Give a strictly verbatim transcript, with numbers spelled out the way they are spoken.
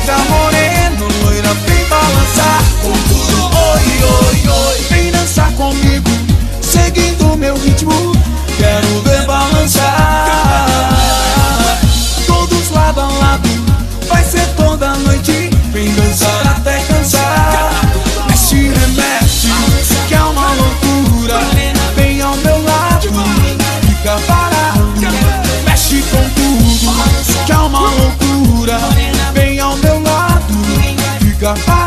Chega moreno, loira, vem balançar com tudo. Oi, oi, oi, vem dançar comigo, seguindo meu ritmo, quero ver balançar. Todos lado a lado, vai ser toda noite, vem dançar até cansar. Mexe, remexe, que é uma loucura, vem ao meu lado, fica parado. Mexe com tudo, que é uma loucura, vem ao meu lado, fica parado.